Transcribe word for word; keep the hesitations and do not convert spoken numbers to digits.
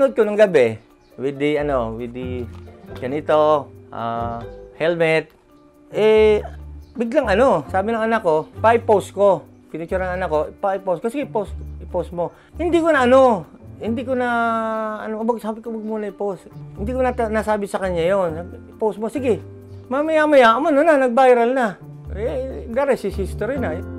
pinapanood ko nung gabi, with the, ano, with the, ganito, uh, helmet, eh, biglang ano, sabi ng anak ko, pa-post ko. Pinicture ng anak ko, pa-post ko. Sige, post, i-post mo. Hindi ko na ano, hindi ko na, ano, sabi ko, wag muna i-post. Hindi ko na nasabi sa kanya yon. I-post mo, sige. Mamaya-maya, ano na, nag-viral na. Eh, the rest is history na.